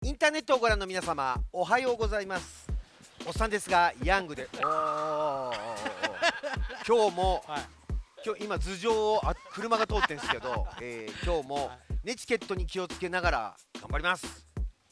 インターネットをご覧の皆様、おはようございます。おっさんですがヤングで今日も、今日今頭上を車が通ってんですけど、今日もネチケットに気をつけながら頑張ります。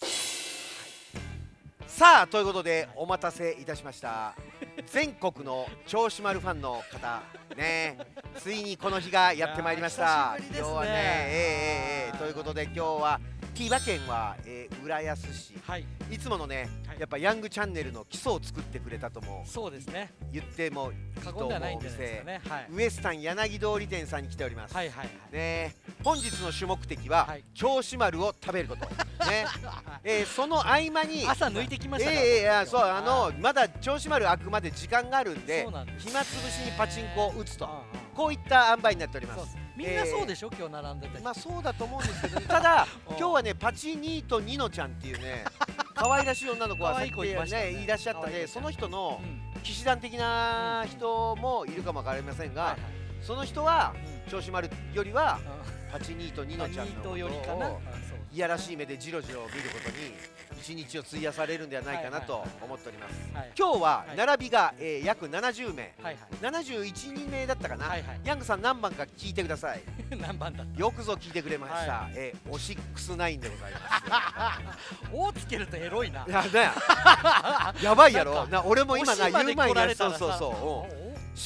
さあということでお待たせいたしました。全国の銚子丸ファンの方ね、ついにこの日がやってまいりました。今日はね、ということで今日は千葉県は、浦安市、いつものね、やっぱヤングチャンネルの基礎を作ってくれたとも言ってもいいと思うお店、ウエスタン柳通り店さんに来ております。ね、本日の主目的は銚子丸を食べること。ね、その合間に朝抜いてきましたね。 そうまだ銚子丸開くまで時間があるんで、暇つぶしにパチンコを打つと、こういった塩梅になっております。 みんなそうでしょ、今日並んでたり。 まあそうだと思うんですけど、ただ今日はねパチニーとニノちゃんっていうね可愛らしい女の子はさっきねいらっしゃったんで、その人の騎士団的な人もいるかもわかりませんが、その人は銚子丸よりはパチニーとニノちゃんのことをいやらしい目でじろじろ見ることに一日を費やされるんではないかなと思っております。今日は並びが約70名、71、2名だったかな。ヤングさん何番か聞いてください。 何番だった？ よくぞ聞いてくれました。オシックスナインでございます。 「お」つけるとエロいな。 やばいやろな。俺も今な言う前にそうそうそう、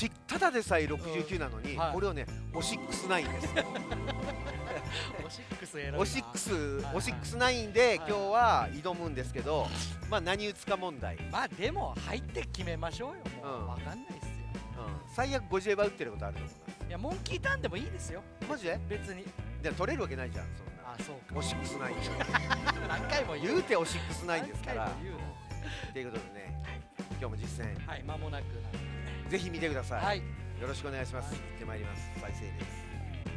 ただでさえ69なのにこれをねオシックスナインです。オシックスナインで今日は挑むんですけど、まあ何打つか問題。 まあでも入って決めましょうよ。もう分かんないっすよ。 最悪50エバ打ってることあると思う。 いやモンキーターンでもいいですよ。 マジで？ 別に。 で取れるわけないじゃんそんな。 あ、そうか。 オシックスナイン。 何回も言うてオシックスナインですから。ということでね、今日も実践。 はい、間もなく。 ぜひ見てください。 はい。 よろしくお願いします。行ってまいります。再生です。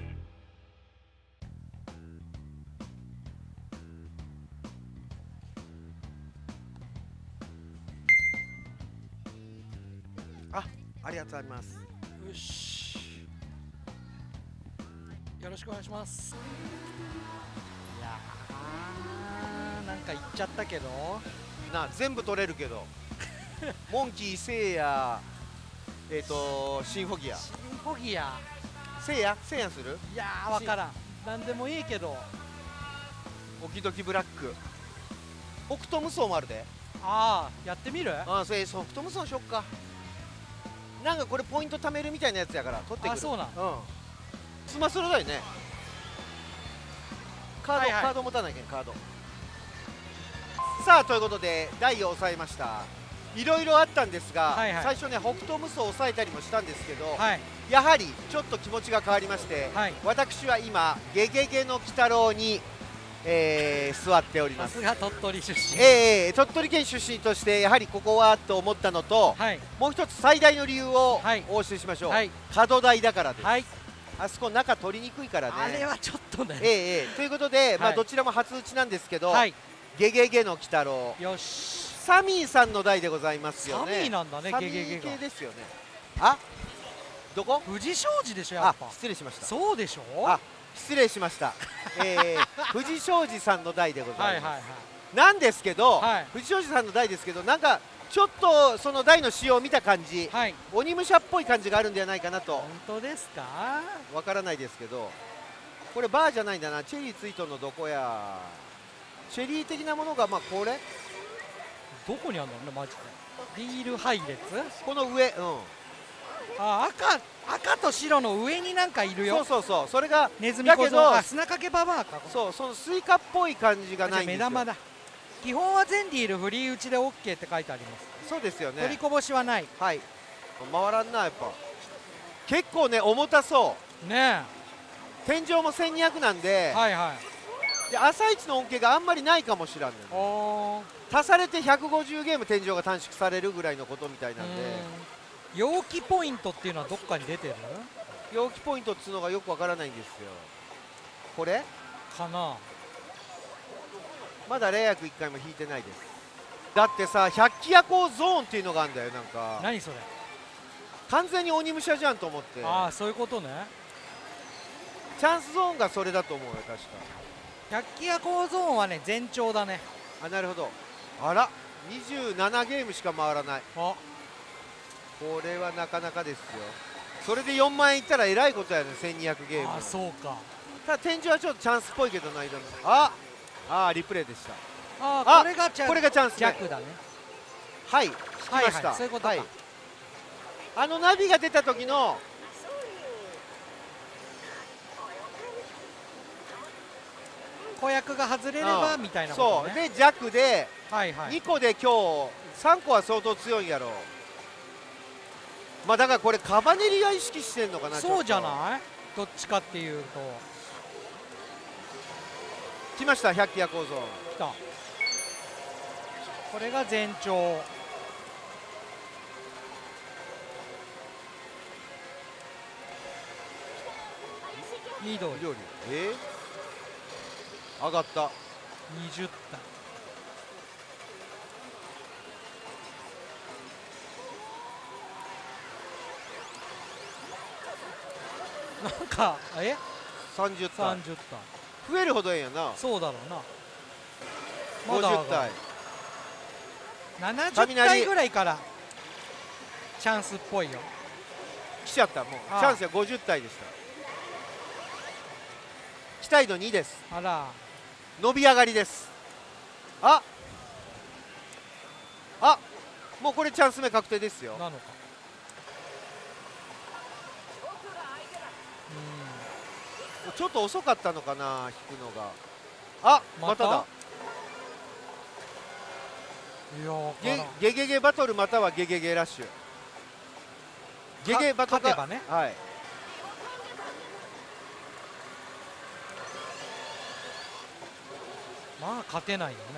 ありがとうございます。 よし。よろしくお願いします。いやー、なんか言っちゃったけど。 全部取れるけど。モンキー、セイヤ、シンフォギア。 シンフォギア。 セイヤする？ いやー、わからん。なんでもいいけど。 オキドキブラック。北斗無双もあるで。 ああ、やってみる？ そう北斗無双しよっか。なんかこれポイント貯めるみたいなやつやから取ってくる。 そうなん。 スマスロだよね。カード持たないけん、カード。さあということで台を抑えました。いろいろあったんですが、最初ね北斗無双を抑えたりもしたんですけど、やはりちょっと気持ちが変わりまして、私は今ゲゲゲの鬼太郎に座っております。 さすが鳥取出身。 鳥取県出身としてやはりここはと思ったのと、もう一つ最大の理由をお教えしましょう。角台だからです。あそこ中取りにくいからね。 あれはちょっとね。 ということで、まあどちらも初打ちなんですけど、ゲゲゲの鬼太郎。 よし。 サミーさんの台でございますよね。 サミーなんだね、ゲゲゲが。 サミー系ですよね。あ、どこ？ 藤商事でしょやっぱ。 失礼しました。 そうでしょ。 失礼しました。藤商事さんの台でございます。なんですけど、藤商事さんの台ですけど、なんかちょっとその台の仕様を見た感じ、鬼武者っぽい感じがあるんではないかなと。 本当ですか？ わからないですけど、これバーじゃないんだな。チェリーついとんのどこや。チェリー的なものがまあこれ。 どこにあるのマジで。ビール配列？ この上、 赤と白の上になんかいるよ。 そうそれがネズミ小僧。砂かけババアか。 そのスイカっぽい感じがないんですよ。 目玉だ。基本は全ディールフリー打ちで OK って書いてあります。 そうですよね。 取りこぼしはない。 回らんな。やっぱ結構ね重たそうね。 天井も1200なんで、朝一の恩恵があんまりないかもしれんね。足されて150ゲーム天井が短縮されるぐらいのことみたいなんで。 容器ポイントっていうのはどっかに出てる？ 容器ポイントっつうのがよくわからないんですよ。これかな。 まだレイヤク1回も引いてないです。だってさ百鬼夜行ゾーンっていうのがあるんだよ。なんか何それ。 完全に鬼武者じゃんと思って。 そういうことね。 チャンスゾーンがそれだと思うよ確か。 百鬼夜行ゾーンはね前兆だね。 あ、なるほど。あら、27ゲームしか回らない。 あ、 これはなかなかですよ。それで4万円いったらえらいことやね、1200ゲーム。 あ、そうか。 ただ天井はちょっとチャンスっぽいけどな、リプレイでした。 これがチャンス。 これがチャンスね。 弱だね。 はい、引きました。 そういうことか。 あのナビが出た時の子役が外れればみたいなことね。 そうで弱で2個で今日3個は相当強いんやろう。まあだからこれカバネリが意識してんのかな。 そうじゃない、どっちかっていうと。 来ました、100機夜構造。 来た。これが前兆。緑上がった 20体。なんか 30体 30体増えるほどええんやな。 そうだろうな。まだ 50体 70体ぐらいからチャンスっぽいよ。 来ちゃった。もうチャンスは50体でした。期待度2です。 あら、 伸び上がりです。もうこれチャンス目確定ですよ。 なのか。 ちょっと遅かったのかな、引くのが。まただ。ゲゲゲバトルまたはゲゲゲラッシュ。ゲゲバトル勝てばね。 はい。 まあ勝てないよね。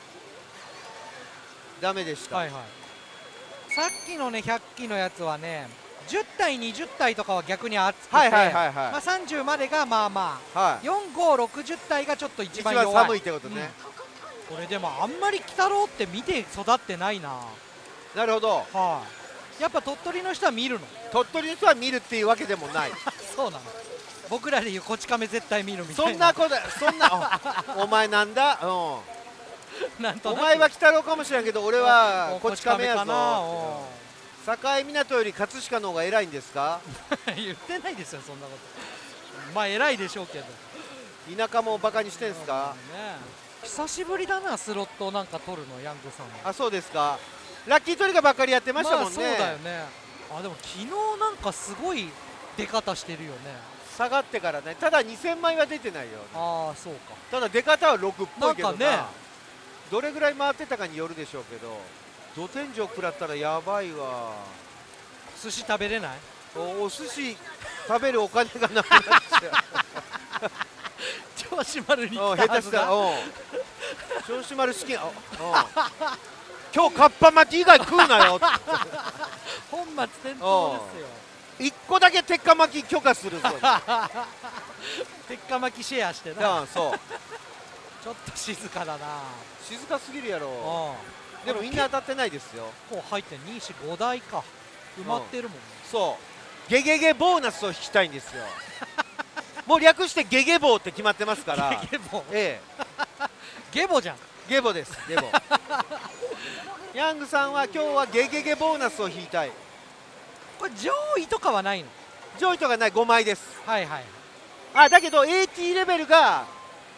ダメでした。 さっきのね100機のやつはね10体20体とかは逆に熱くて、30までがまあまあ、4560体がちょっと一番弱い。 寒いってことね。 これでもあんまり鬼太郎って見て育ってないな。 なるほど。 やっぱ鳥取の人は見るの？ 鳥取の人は見るっていうわけでもない。 そうなの。僕らでいうこち亀絶対見るみたいな。 そんなお前なんだ。お前は鬼太郎かもしれんけど俺はこち亀やぞ。境港より葛飾の方が偉いんですか？ 言ってないですよそんなこと。まあ偉いでしょうけど。 田舎もバカにしてんすか？ 久しぶりだな、スロットなんか取るの、ヤングさんも。 そうですか。ラッキートリガーばっかりやってましたもんね。 そうだよね。でも昨日なんかすごい出方してるよね。 下がってからね。ただ2000枚は出てないよね。 そうか。 ただ出方は6っぽいけどな。 ね、 どれぐらい回ってたかによるでしょうけど、土天井食らったらやばいわ。 寿司食べれない？ お寿司食べるお金がなくなっちゃう。 銚子丸に来たはずが。 銚子丸資金今日かっぱ巻き以外食うなよ。 本末転倒ですよ。 1個だけ鉄火巻き許可するぞ。 鉄火巻きシェアしてな。 そうちょっと静かだな。 静かすぎるやろ。でもみんな当たってないですよ。 こう入って2、4、5台か埋まってるもんね。 そうゲゲゲボーナスを引きたいんですよ。もう略してゲゲボーって決まってますから。 ゲボゲボじゃん。 ゲボです。ゲボ。ヤングさんは今日はゲゲゲボーナスを引いたい。 これ上位とかはないの？ 上位とかない、5枚です。 だけど AT レベルが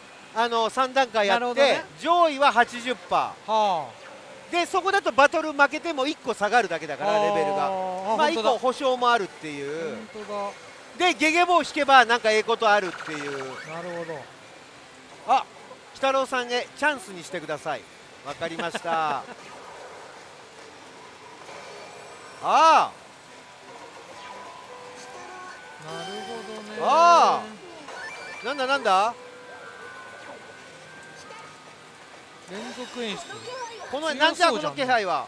3段階やって、上位は 80%、でそこだとバトル負けても1個下がるだけだからレベルが1個保証もあるっていう。でゲゲボー引けばなんかええことあるっていう。 なるほど。 鬼太郎さんへチャンスにしてください。わかりました。 なるほどね。 なんだ連続演出。 このなんじゃこの気配は。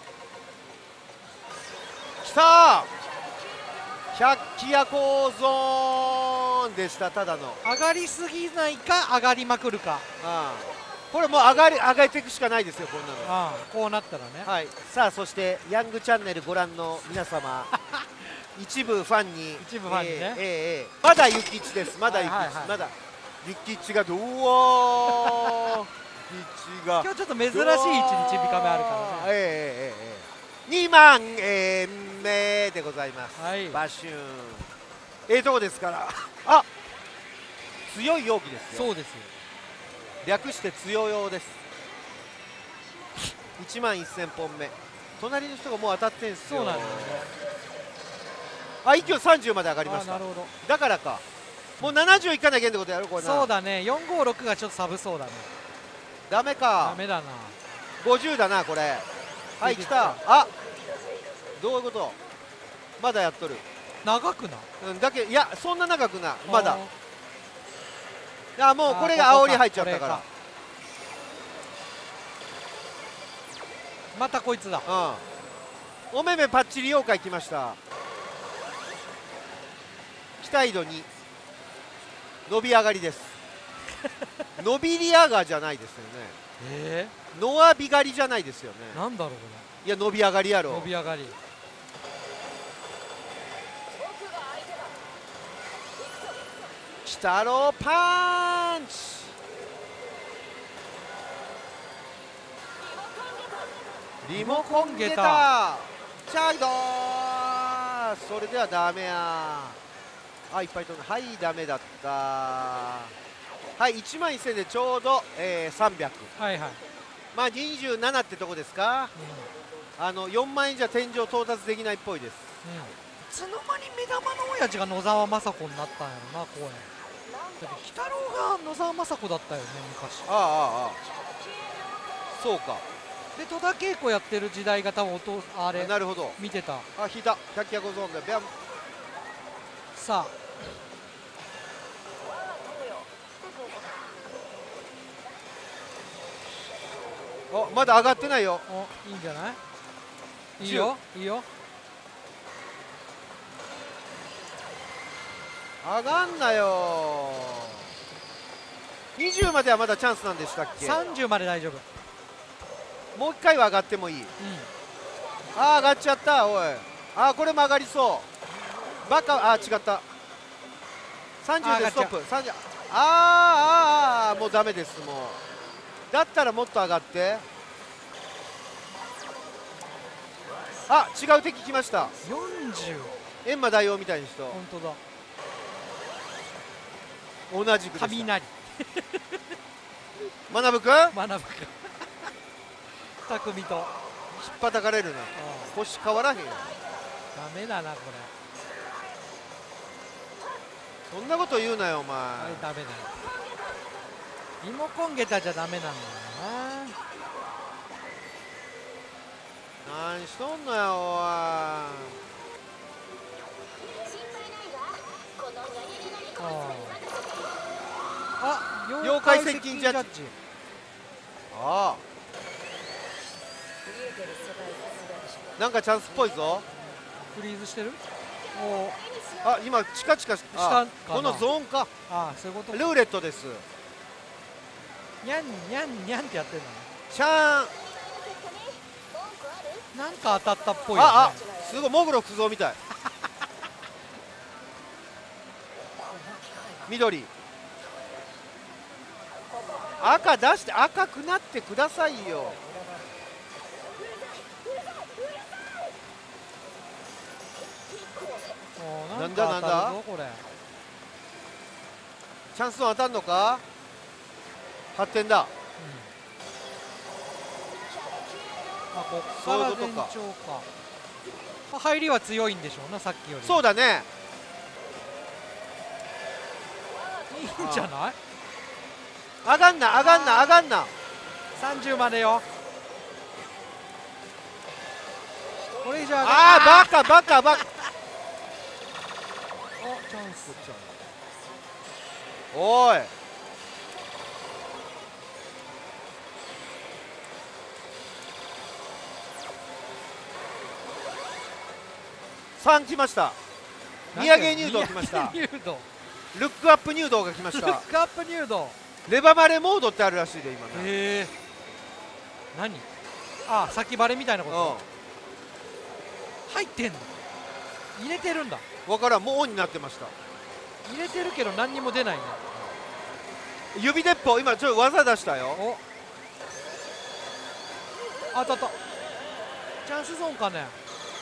きたー、100機夜行ゾーンでした。ただの上がりすぎないか上がりまくるか。 これもう上げていくしかないですよ、こんなの。 こうなったらね。 さあそしてヤングチャンネルご覧の皆様一部ファンにね、まだゆきちです。まだゆきち、まだゆきちがゆきちが今日ちょっと珍しい位置にちびカメあるからね。 2万円目でございます、はい、バシューンとこですからあ強い容器ですよ。 そうですよ、 略して強用です。1万1000本目、隣の人がもう当たってんすよ。 そうなんですね。 あ、一挙30まで上がりました。 なるほど、 だからかもう70いかなきゃってことやろこれな。 そうだね、456がちょっと寒そうだね。 ダメか、 ダメだな。 50だなこれ。はい来た。あ、どういうこと、まだやっとる。 長くな、 うん、だけいやそんな長くなまだ。あ、もうこれが煽り入っちゃったから。 またこいつだ。 うん、お目目パッチリ妖怪来ました。期待度2、伸び上がりです。伸びり上がじゃないですよね。ノアビ狩りじゃないですよね。 なんだろうこれ。いや伸び上がりやろ。 伸び上がり。 きたろうパンチ。リモコンゲタチャイドー。それではダメや。あ、いっぱい飛んだ。はい、ダメだった。はい、1万1000でちょうど、300。はいはい。まあ27ってとこですか。4万円じゃ天井到達できないっぽいです。 いつの間に目玉の親父が野沢雅子になったんやろな、公園。だって鬼太郎が野沢雅子だったよね、昔。 そうか。 で戸田恵子やってる時代が多分あれなるほど見てた。 あ、引いた。百鬼夜行ゾーンでビャン。 さあ、お、まだ上がってないよ。 お、いいんじゃない。いいよいいよ。 上がんなよ。20まではまだチャンスなんでしたっけ。 30まで大丈夫。 もう一回は上がってもいい。あー、上がっちゃった。おい、あー、これも上がりそう。バカ。あー、違った。30でストップ。30。あー、もうダメです。もうだったらもっと上がって。あ、違う敵来ました。 40。 閻魔大王みたいな人。 本当だ。 同じくでした。 雷。 学ぶくん。 匠と引っ叩かれるな。腰変わらへんよ。 ダメだなこれ。そんなこと言うなよお前。 ダメだよ。リモコンゲタじゃダメなんだよな。何しとんのよおい。 あ、 妖怪接近ジャッジ。ああ、なんかチャンスっぽいぞ。 フリーズしてる。 あ、今チカチカしたこのゾーンか。 ああ、そういうこと。 ルーレットです。 ニャンニャンニャンってやってるのね。 シャーン。なんか当たったっぽいよね。 あ、すごいモグロクゾーみたい。緑。赤出して赤くなってくださいよ。なんだなんだこれ。チャンスは当たんのか。発展だ。 あ、こっから前兆か。入りは強いんでしょうな、さっきより。 そうだね。 いいんじゃない。 上がんな上がんな上がんな。 30までよ。これ以上上がんな。 ああ、バカバカバカ。 お、チャンス。 おい、3来ました。土産入道来ました。ルックアップ入道が来ました。 ルックアップ入道。 レババレモードってあるらしいで今ね。 へえ。何。あ、先バレみたいなこと。入ってんの。入れてるんだ。 わからん、もうオンになってました。 入れてるけど何にも出ないね。 指鉄砲今ちょっと技出したよ。 当たった。チャンスゾーンかね。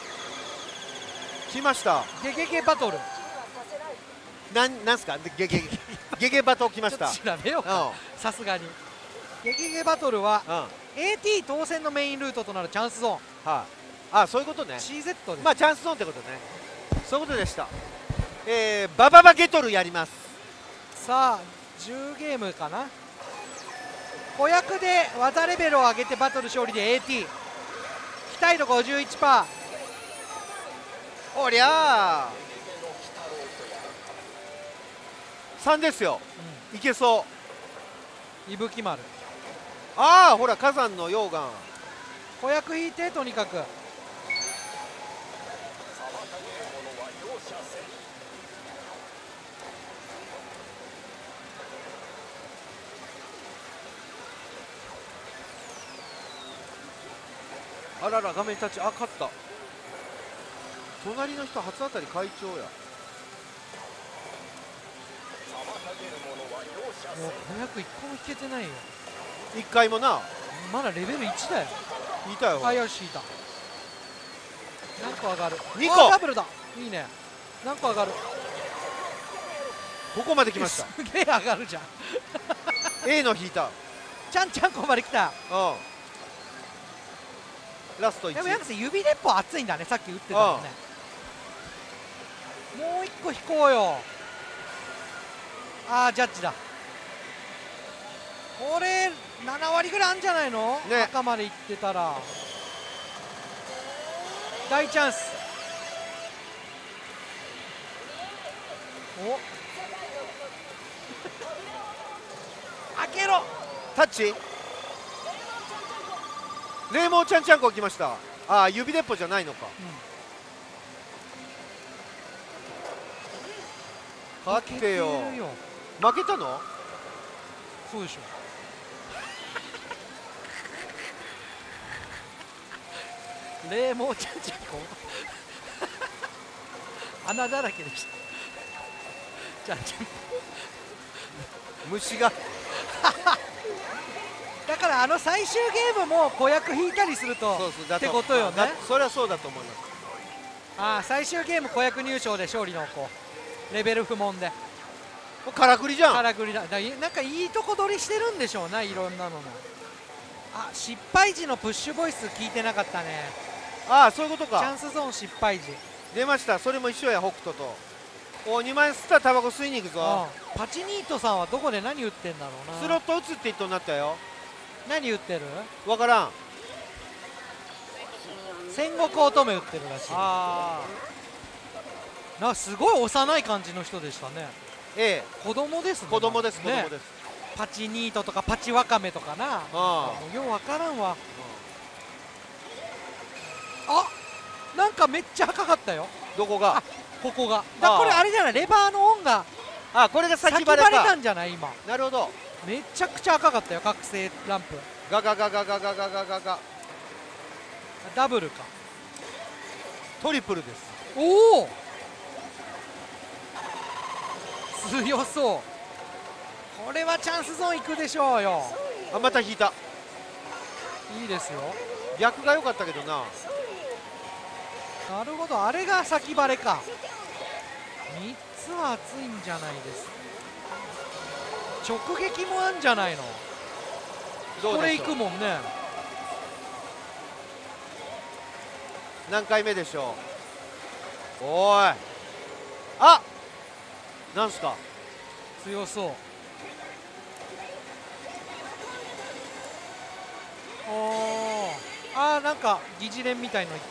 来ました。 ゲゲゲバトル。 なんすか、ゲゲゲゲバト来ました。 調べようか、さすがに。ゲゲゲバトルは、AT 当選のメインルートとなるチャンスゾーン。 はい、あ、そういうことね。 CZ です。 まあチャンスゾーンってことね。そういうことでした。バババゲトルやります。 さあ10ゲームかな。子役で技レベルを上げてバトル勝利で AT。 期待度 51%。 おりゃー3ですよ、いけそう。 伊吹丸。 ああ、ほら火山の溶岩。 子役引いて、とにかく。 あらら、画面タッチ、あ、勝った。隣の人初当たり会長や。 もう500一個も引けてないよ。 1回もな。 まだレベル1だよ。 いたよ。 あ、よし、いた。何個上がる。 2個。 ダブルだ。いいね。何個上がる。 ここまで来ました。 すげえ上がるじゃん。 A の引いた。 ちゃんちゃんこまで来た。 ラスト1。 でもヤクセ指鉄砲熱いんだね。さっき打ってたもんね。もう1個引こうよ。ああ、ジャッジだ。これ7割ぐらいあるんじゃないの、ね、赤まで行ってたら。大チャンス。お開けろ。 タッチ。レイモーちゃんちゃんこ来ました。ああ、指鉄砲じゃないのか。勝ってよ。負けたの？ そうでしょ。レイモーちゃんちゃんこ穴だらけでした。じゃんちゃん虫がだから最終ゲームも子役引いたりするとってことよね。 それはそうだと思います。 ああ、最終ゲーム子役入賞で勝利の子レベル不問でからくりじゃん。 からくりだ。なんかいいとこ取りしてるんでしょうな、いろんなのの。あ、失敗時のプッシュボイス聞いてなかったね。 ああ、そういうことか。 チャンスゾーン失敗時出ました。それも一緒や、北斗と。お、2万円吸ったらタバコ吸いに行くぞ。 パチニートさんはどこで何売ってんだろうな。 スロット打つって言っとになったよ。 何売ってる？ わからん。 戦国乙女売ってるらしい。ああ、なんかすごい幼い感じの人でしたね。 ええ、 子供ですね。 子供です、子供です。 パチニートとかパチワカメとかな。もうようわからんわ。あ、なんかめっちゃ赤かったよ。 どこが？ ここが。これあれじゃない、レバーのオンが。 あ、これが先バレたんじゃない今。 なるほど。 めちゃくちゃ赤かったよ、覚醒ランプ。 ガガガガガガガガガガ。 ダブルか。 トリプルです。 おお。強そう。これはチャンスゾーン行くでしょうよ。 あ、また引いた。 いいですよ。 逆が良かったけどな。 なるほど、あれが先バレか。3つは熱いんじゃないですか。直撃もあんじゃないの。これいくもんね。 何回目でしょう。おい、あ、なんすか。 強そう。おー、あー、なんか疑似連みたいのいった。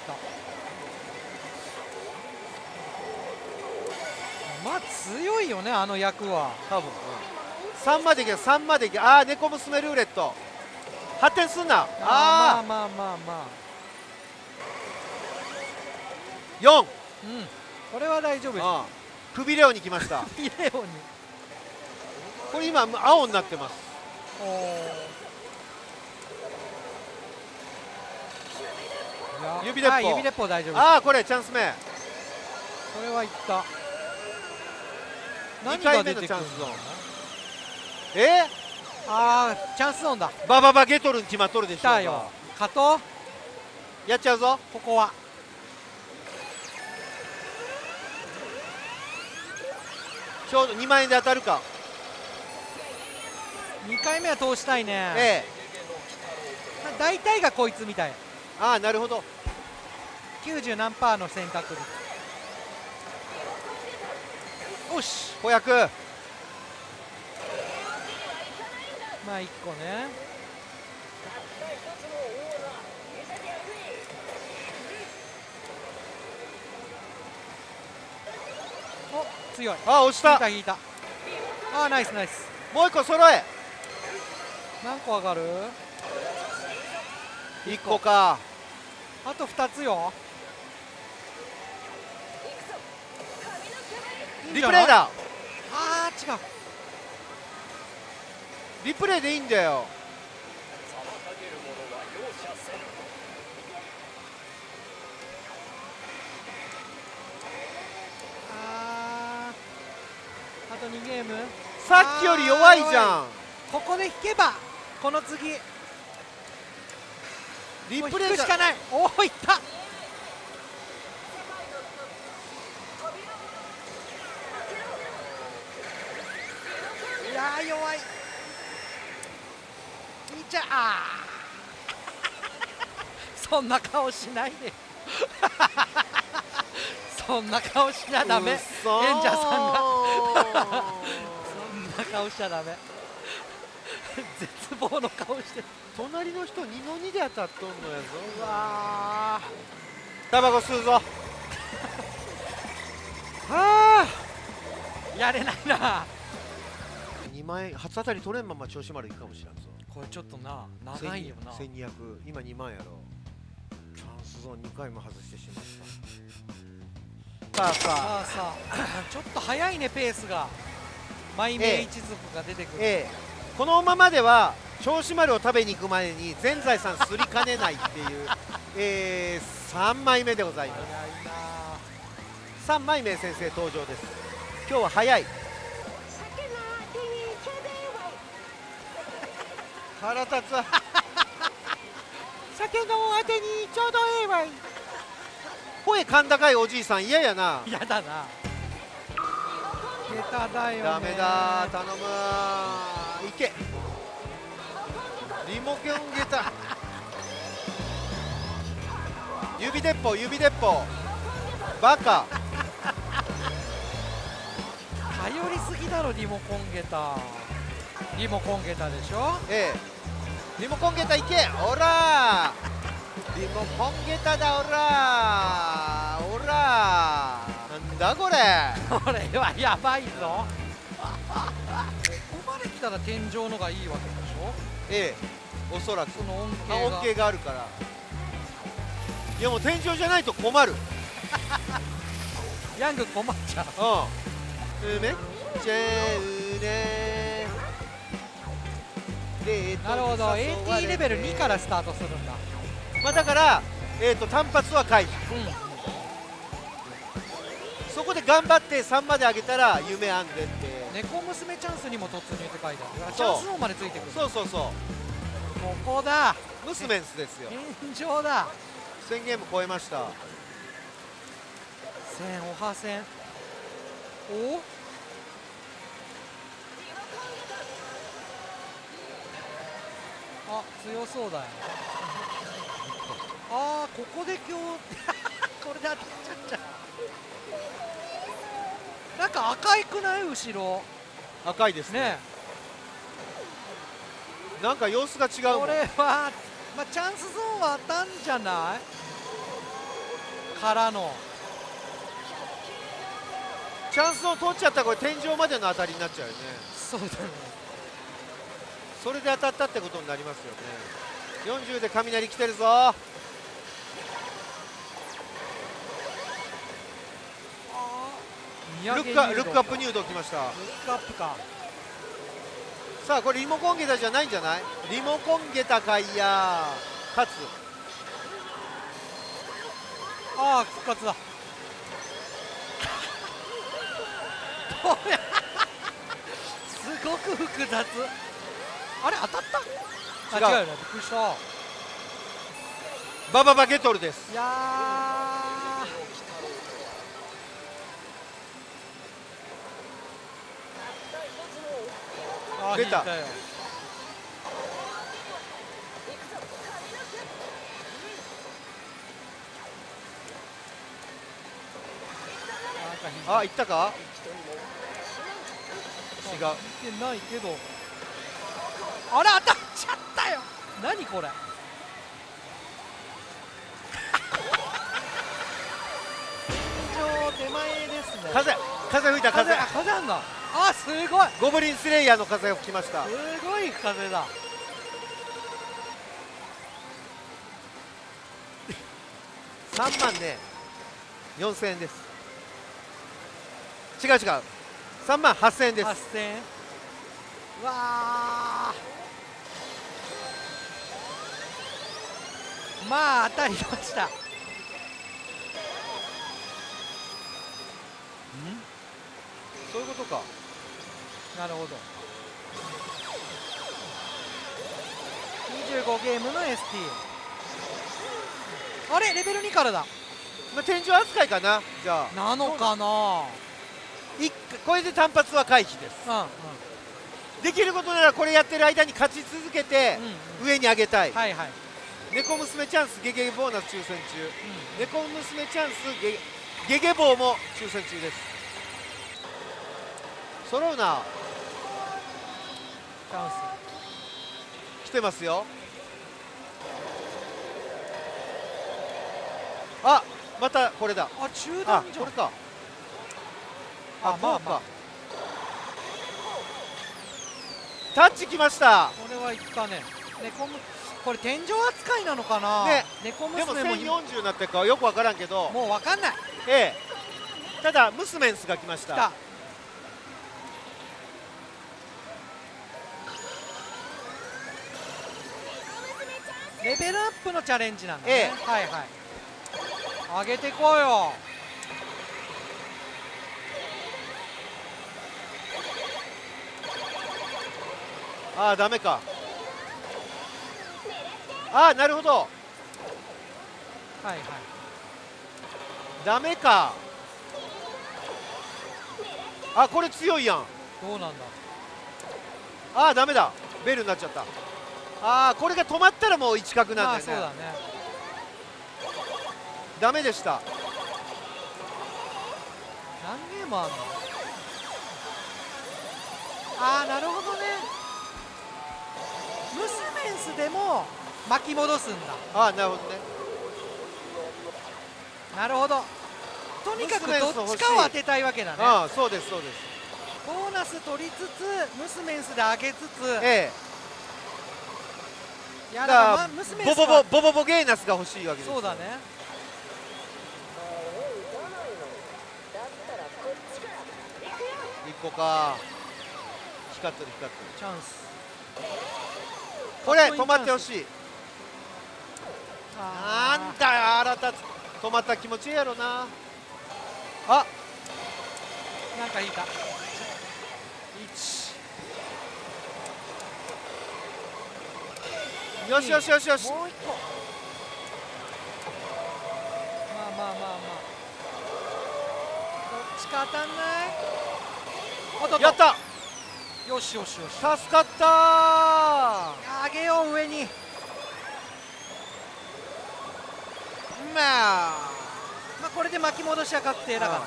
まあ強いよね、あの役は多分。3までいけ、3までいけ。ああ、猫娘ルーレット発展すんな。 ああ、まあまあまあまあ。 4。 これは大丈夫です。 首レオに来ました。 首レオに。 これ今青になってます。指鉄砲。 指鉄砲大丈夫。 ああ、これチャンス目。 これはいった。 2回目のチャンスゾーン。ああ、 チャンスゾーンだ。 バババゲトルに決まっとるでしょ。 来たよ。 加藤やっちゃうぞ。 ここはちょうど2万円で当たるか。 2回目は通したいね。 ええ、 大体がこいつみたい。 ああなるほど。 90何パーの選択率。よし、 子役。 まあ1個ね。お、強い。 あ、押した。 引いた。あ、ナイスナイス。 もう一個揃え。 何個上がる 1個か。 あと2つよ。 リプレイだ。 あー違う。 リプレイでいいんだよ。 あと2ゲーム。 さっきより弱いじゃん。 ここで引けばこの次リプレイしかない。おお、いった。いやー弱い。いいじゃん。あそんな顔しないでそんな顔しちゃダメ。演者さんがそんな顔しちゃダメ絶望の顔してる。 隣の人2の2で当たっとんのやぞ。 うわタバコ吸うぞはあ、 やれないな。 2万円初当たり取れんまま調子丸いくかもしれんぞ。 これちょっとな、長いよな。 1200、今2万やろ。チャンスゾーン2回も外してしまった。さあさあさあちょっと早いねペースが。マイメイ一族が出てくる。 このままでは銚子丸を食べに行く前に全財産すりかねないっていう3枚目でございます。3枚目先生登場です。今日は早い。腹立つわ酒のあてにちょうどええわい。声甲高いおじいさん嫌やな。 嫌だな。下手だよね。 ダメだ、頼む。いけリモコン下駄指鉄砲指鉄砲バカ頼りすぎだろ。リモコン下駄。リモコン下駄でしょ。 リモコン下駄いけ。おらリモコン下駄だ。おらおらなんだこれこれはやばいぞここまで来たら天井のがいいわけでしょ。 おそらくその恩恩恵があるから。いやもう天井じゃないと困るヤング困っちゃう。 めっちゃうね。 なるほど。 AT レベル2からスタートするんだ。 まあだから単発は回避。そこで頑張って3まで上げたら夢あんでって。 猫娘チャンスにも突入って書いてある。チャンスゾーンまでついてくる。 そうそうそう。 ここだ。 娘んすですよ。 天井だ。 1000ゲーム超えました。 1000おは1000。おあ、強そうだよ。ああ、ここで今日これで当たっちゃった。なんか赤いくない後ろ。 赤いですね。なんか様子が違うもん。 これは、まあ、チャンスゾーンは当たんじゃないからのチャンスを取っちゃったらこれ天井までの当たりになっちゃうよね。 そうだね。 それで当たったってことになりますよね。40で雷来てるぞ。ルックアップ入道きました。 ルックアップか。 さあこれリモコン下駄じゃないんじゃない。リモコン下駄かいや勝つ。 ああ復活だすごく複雑。あれ当たった。 違うあ違うよね。びっくりした。 バババゲトルです。 いやー、 出た引いよ。 あ、いったか。違う。 引いてないけど、あれ当たっちゃったよ。何これ。手前ですね。 風吹いた。風あんだ。あ、すごい。 ゴブリンスレイヤーの風が吹きました。 すごい風だ。 3万ね4000円です。違う3万8000円です。 8000円。うわー、まあ当たりました。 そういうことか。 なるほど。25ゲームの ST。 あれレベル2からだ。 まあ、天井扱いかな。じゃあなのかな。 これで単発は回避です。できることならこれやってる間に勝ち続けて上に上げたい。 はいはい。 猫娘チャンスゲゲボーナス抽選中、猫娘チャンスゲゲボーも抽選中です。揃うな。 チャンス来てますよ。あ、またこれだ。 あ、中段じゃん。 これか。 まあタッチきました。 これはいったね。これ天井扱いなのかな。 ね、 猫でも娘も 1040になってるかよくわからんけど、 もうわかんない。 ただムスメンスが来ました。 レベルアップのチャレンジなんだね。はいはい。上げてこうよ。 ああ、ダメか。ああ、なるほど。 はいはい。 ダメか。あ、これ強いやん。 どうなんだ。 ああ、ダメだ。ベルになっちゃった。ああ、これが止まったらもう1角なんだよね。 そうだね。 ダメでした。 何ゲームあんの。ああ、なるほどね。ムスメンスでも巻き戻すんだ。 ああ、なるほどね。 なるほど。とにかくどっちかを当てたいわけだね。 ああ、そうですそうです。 ボーナス取りつつムスメンスで上げつつ、いやだからムスメンスはボボゲーナスが欲しいわけです。 そうだね。 1個か。光ってるチャンス。 これ止まってほしい。なんだよ、腹立つ。止まったら気持ちいいやろな。あ、 なんかいいか。 よしよしよしよし。 もう一個。まあどっちか当たんない。 やった。 よしよしよし。 助かったー。 上げよう上に。まあこれで巻き戻しは確定だから。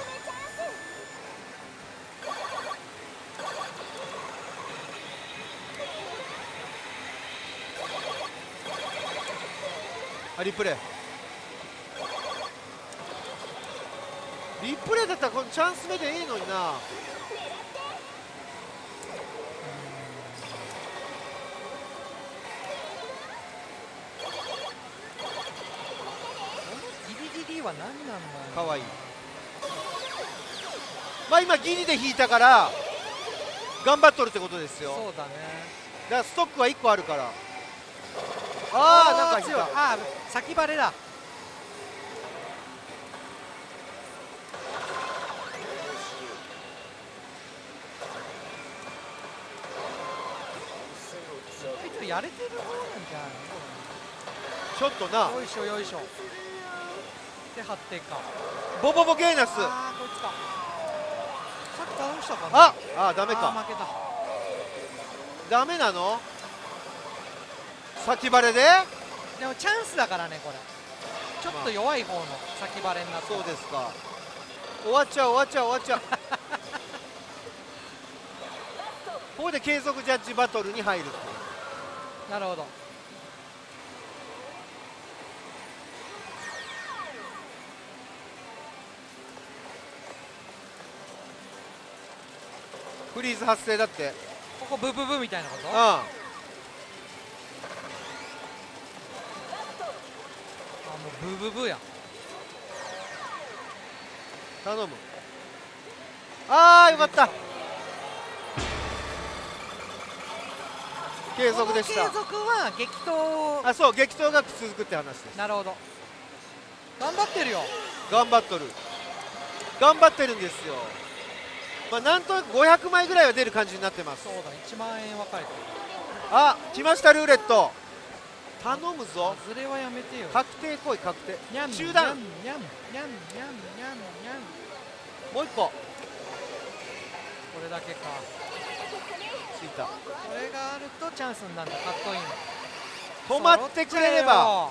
リプレイだったらこのチャンス目でいいのにな。 ギリギリは何なんだよ。 かわいい。まあ今ギリで引いたから頑張っとるってことですよ。 そうだね。 だからストックは1個あるから。ああ、なんか強い。ああ、先バレだ。やれてる方なんじゃないの。 ちょっとな。 よいしょよいしょで張っていくか。 ボボボゲーナス。 あーこいつか。さっき倒したかな。 あ、ダメか。 負けた。 ダメなの？先バレで？ でもチャンスだからね、これちょっと弱い方の先バレになって。 そうですか。終わっちゃう終わっちゃう終わっちゃうここで継続ジャッジバトルに入るっていう。 なるほど。 フリーズ発生だって。 ここブブブみたいなこと？ あもうブブブやん。 頼む。あーよかった。継続でした。 この継続は激闘。 あ、そう激闘が続くって話です。 なるほど。頑張ってるよ。 頑張っとる。頑張ってるんですよ。まあなんとなく500枚ぐらいは出る感じになってます。 そうだ、1万円分かれてる。 あ、来ましたルーレット。頼むぞ。 ズレはやめてよ。 確定来い確定。 にゃん中断。 にゃんにゃんにゃんにゃんにゃんにゃん。 もう一個。 これだけか。 ついた。 これがあるとチャンスになるんだ。カットイン止まってくれれば。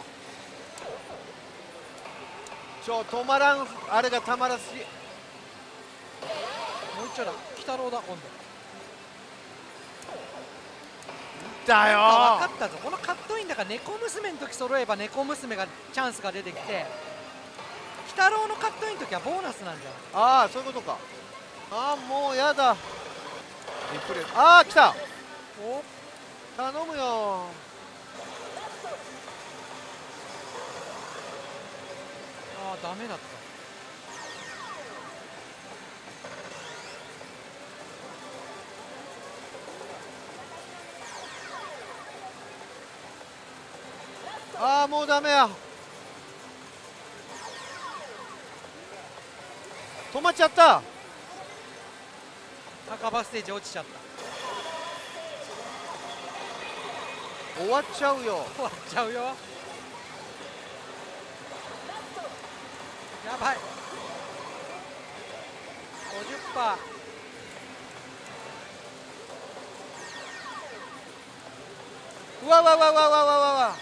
止まらん。あれがたまらすぎ。 もう一丁だ。鬼太郎だ今度。 だよ分かったぞ。このカットインだから猫娘の時揃えば猫娘がチャンスが出てきて、鬼太郎のカットインの時はボーナスなんじゃない？ ああそういうことか。ああもうやだ。ああ来た。 お頼むよ。 ああダメだった。 ああもうダメや。止まっちゃった。 赤羽ステージ落ちちゃった。 終わっちゃうよ。 終わっちゃうよ。やばい。50%。 うわわわわわわわわ。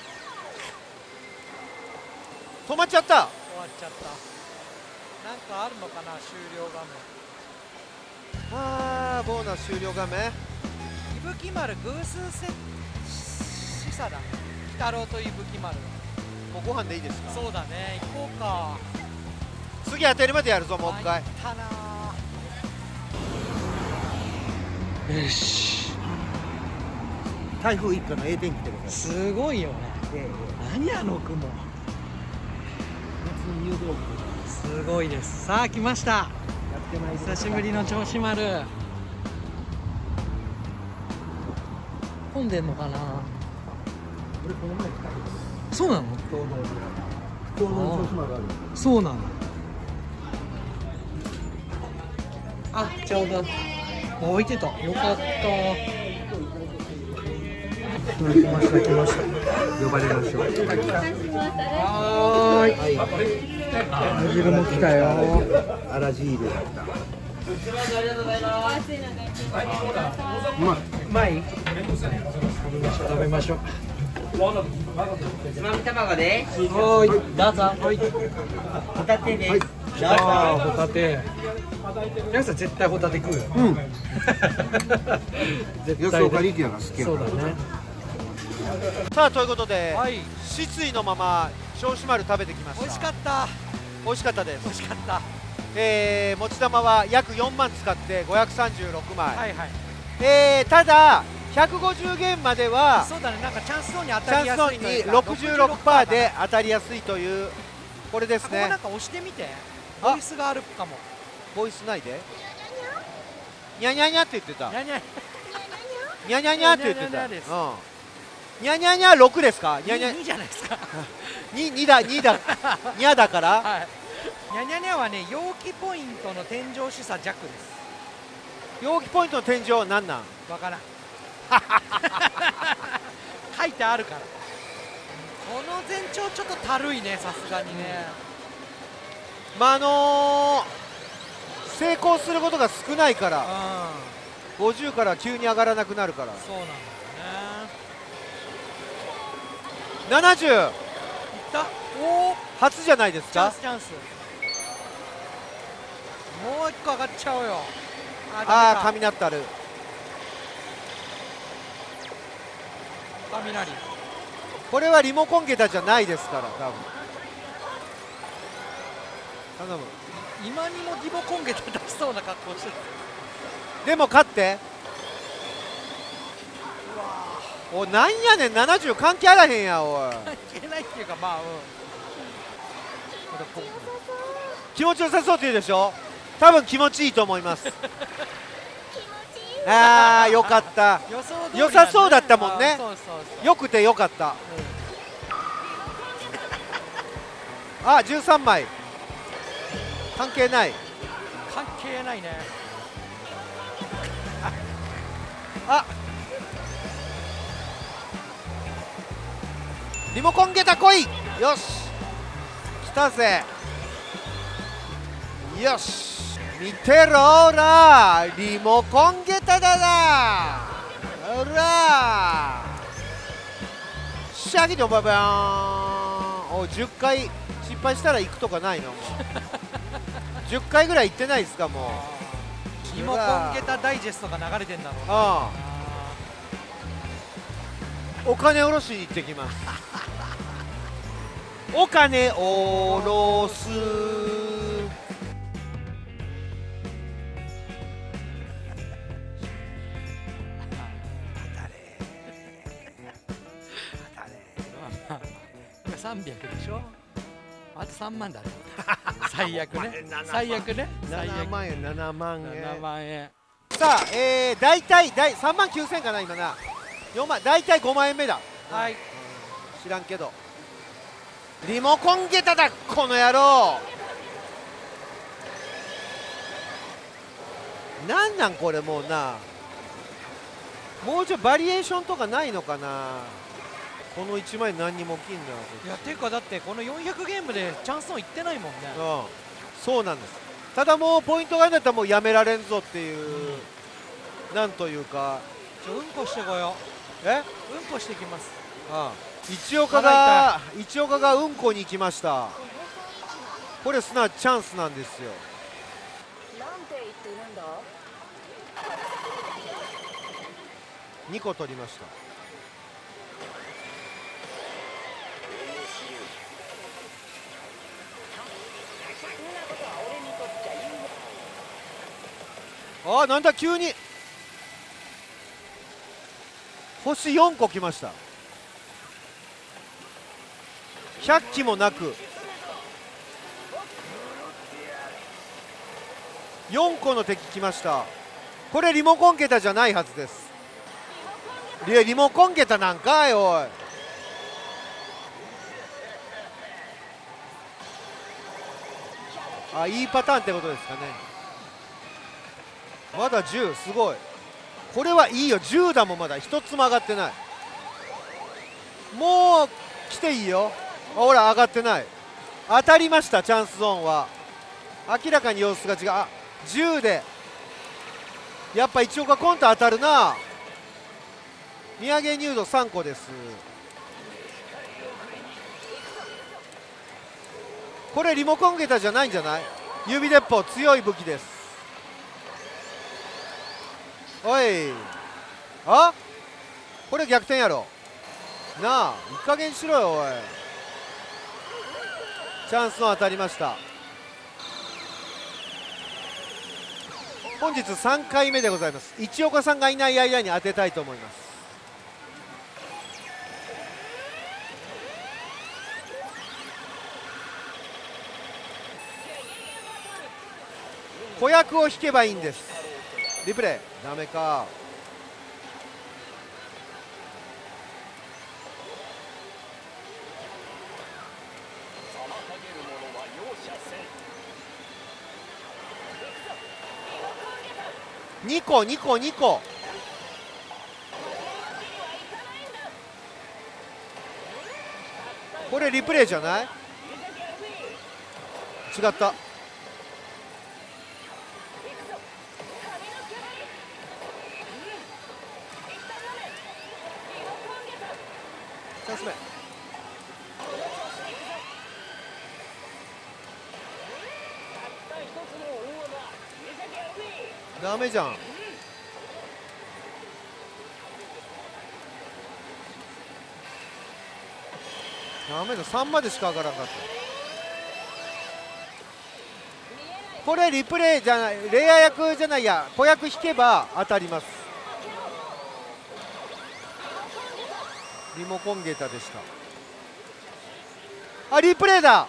止まっちゃった。 終わっちゃった。なんかあるのかな、終了画面。 ああボーナス終了画面。 伊吹丸偶数示唆だね。鬼太郎と伊吹丸。 もうご飯でいいですか。 そうだね、行こうか。 次当てるまでやるぞもう一回。 たなー。よし。台風一過の A 天気でございます。 すごいよね。何あの雲。 夏の入道雲。 すごいです。さあ来ました。久しぶりの銚子丸。混んでんのかな。 俺この前来たけど。 そうなの？ ちょうど銚子丸ある。 そうなの。あ、ちょうど置いてた。よかった。来ました来ました。呼ばれましょう。はーい。あ汁も来たよ。 あらじ入れだった。 うまい？食べましょう。 つまみ卵で。 はい。どうぞ。はい。 ホタテです。 ああ、ホタテ。皆さん絶対ホタテ食うよ。 うん。 絶対。 力也が好きやから。 そうだね。 さあということで、 はい。 失意のまま銚子丸食べてきました。 美味しかった。 美味しかったです。 美味しかった。 持ち玉は約4万使って536枚。 はいはい。 ただ150ゲームまではそうだね。なんかチャンスゾーンに当チたりやャンスゾーンにすいというか。 66%で当たりやすいというこれですねここなん。か押してみて。ボイスがあるかも。 ボイスないで。にゃにゃにゃって言ってた。 にゃにゃ。 にゃにゃにゃって言ってた。 にゃにゃにゃです。 にゃにゃにゃ6ですか。にゃにゃ 2じゃないですか。 2だ2だにゃだから。 はい。にゃにゃにゃはね、陽気ポイントの天井示唆弱です。 陽気ポイントの天井は何なん。 わからん。書いてあるから。 この前兆ちょっとたるいね、さすがにね。 まあ成功することが少ないから、50から急に上がらなくなるから。 そうなんだよね。 70 いった。おお、 初じゃないですか。 チャンスチャンス。もう一個上がっちゃおうよ。 ああ、雷ったる。 雷。 これはリモコン桁じゃないですから、多分。頼む。 今にもリモコン桁出しそうな格好してる。 でも勝って。お、なんやねん、70関係あらへんや、おい。 関係ないっていうか、まあ、 気持ちよさそうって言うでしょ。多分気持ちいいと思いますああ、よかった。良さそうだったもんね。よくてよかった。あ、13枚関係ない。 関係ないね。 あ、リモコン桁来い。よし、来たぜ。よし、見てろーら、リモコン桁だな。ほらシャギドババーン。お、10回失敗したら行くとかないの。もう10回ぐらい行ってないですか。もうリモコン桁ダイジェストが流れてんだろうな。 ああ、お金おろしに行ってきますお金おろす。 300でしょ。あと3万だね最悪ね、最悪ね。 7万円、7万円、 7万円。 さあ、大体3万9000かな、今な。4万、大体5万円目だ。 はい、 知らんけど。リモコン桁だ、この野郎。なんなんこれ、もうな。もうちょいバリエーションとかないのかな。この1枚何にも起きんな。 いや、ていうかだってこの400ゲームでチャンスゾーンいってないもんね。 そうなんです。ただもうポイントがあるんだったらもうやめられんぞっていう、なんというか。 うんこしてこよう。うんこしてきます。 一岡がうんこに行きました。これすなわちチャンスなんですよ。 なんて言ってるんだ。 2個取りました。あ、なんだ急に星4個きました。100機もなく4個の敵きました。これリモコン桁じゃないはずです。リモコン桁なんかい、おい。あ、いいパターンってことですかね。まだ10、すごい。これはいいよ、10だもん。まだ1つも上がってない。もう来ていいよ。ほら、上がってない。当たりました。チャンスゾーンは明らかに様子が違う。あ、10でやっぱ一岡コント当たるな。土産入道3個です。これリモコン桁じゃないんじゃない。指鉄砲強い武器です。おい、あ、これ逆転やろなあ。いい加減しろよ、おい。チャンスの当たりました。本日3回目でございます。一岡さんがいない間に当てたいと思います。子役を引けばいいんです。リプレイダメか。2個2個2個。 これリプレイじゃない？違った。チャンス目。ダメじゃん。ダメだ、3までしか上がらなかった。これリプレイじゃない、レア役じゃないや、子役引けば当たります。リモコンゲータでした。あ、リプレイだ。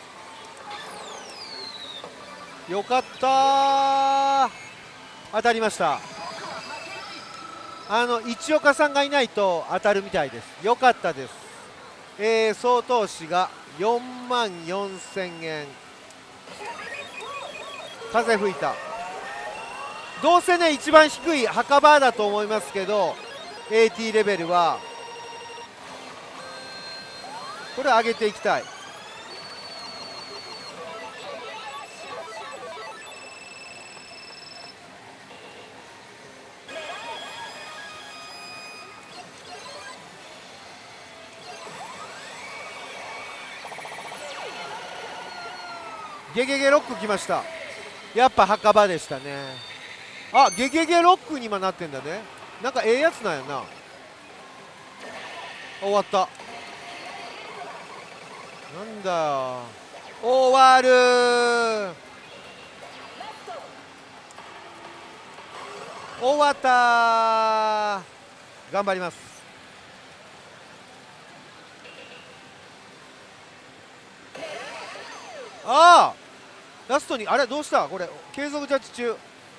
よかったー、当たりました。市岡さんがいないと当たるみたいです。よかったです。総投資が44,000円。風吹いた。どうせね一番低い墓場だと思いますけど AT レベルはこれ上げていきたい。ゲゲゲロック来ました。やっぱ墓場でしたね。あ、ゲゲゲロックに今なってんだね。なんかええやつなんやな。終わった。なんだよ、終わるー。終わったー。頑張ります。ああ、ラストにあれどうしたこれ、継続ジャッジ中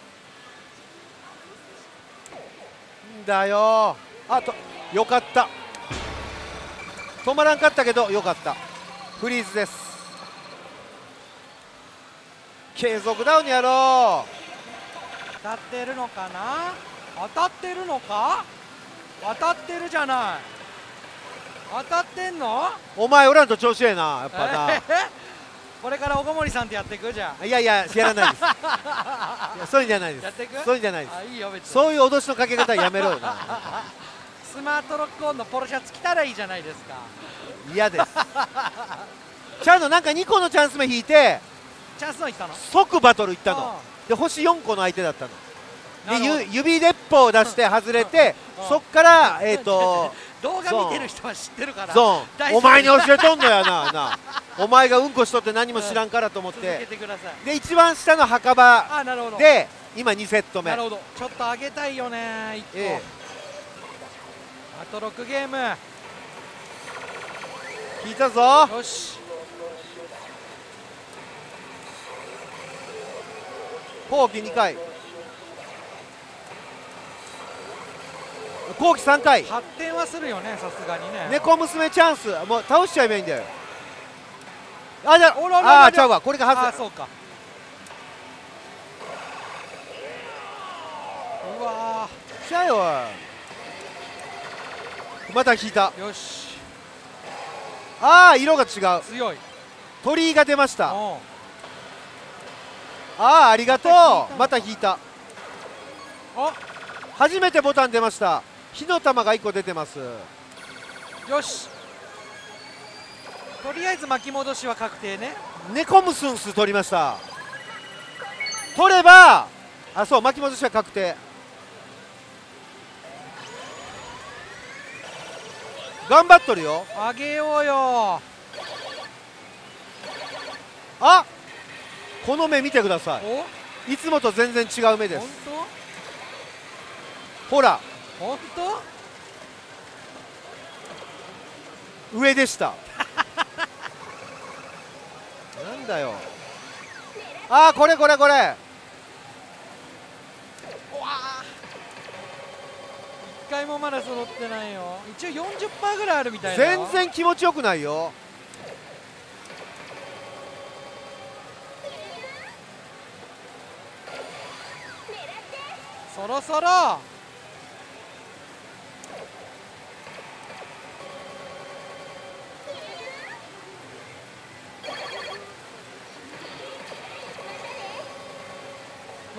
んだよ。あとよかった、止まらんかったけどよかった。フリーズです。継続ダウンやろう。 当たってるのかな、当たってるのか、当たってるじゃない、当たってんの。 お前おらんと調子ええなやっぱな。 これから小森さんってやっていくじゃん。 いやいややらないです。いやそういうんじゃないです。 やっていく、 そういうんじゃないです。 あ、いいよ別に。 そういう脅しのかけ方やめろよな。 スマートロックオンのポロシャツ着たらいいじゃないですか。 嫌です。ちゃんとなんか2個のチャンス目引いてチャンスのいったの、 即バトルいったので、星4個の相手だったので、指鉄砲を出して外れて、そっから動画見てる人は知ってるから、 ゾーンお前に教えとんのやなお前がうんこしとって何も知らんからと思っ続けて、 てください。 で一番下の墓場あ、なるほど。 で今2セット目。 なるほど、ちょっと上げたいよね1個、あと6ゲーム。 引いたぞ。 よし、 後期2回、後期3回。 発展はするよね、さすがにね。 猫娘チャンス、もう倒しちゃえばいいんだよ。あ、じゃおらららあ、ちゃうわ、これが外れ。 あ、そうか。うわちゃうよ、おい。また引いた。 ー、よし、 ああ、色が違う。 強い。 鳥居が出ました。 うん、 ああ、ありがとう。また引いた。 あ、 初めてボタン出ました。火の玉が1個出てます。 よし、とりあえず巻き戻しは確定ね。 ネコムスンス取りました。取れば、あ、そう、巻き戻しは確定。頑張っとるよ。 あげようよ。 あ、この目見てくださお、 い。いつもと全然違う目です。 本ほら、 当本当。 上でした。なんだよ。ああ、これこれこれ。 1回もまだ揃ってないよ。一応 40% ぐらいあるみたいな。 全然気持ちよくないよ。 そろそろ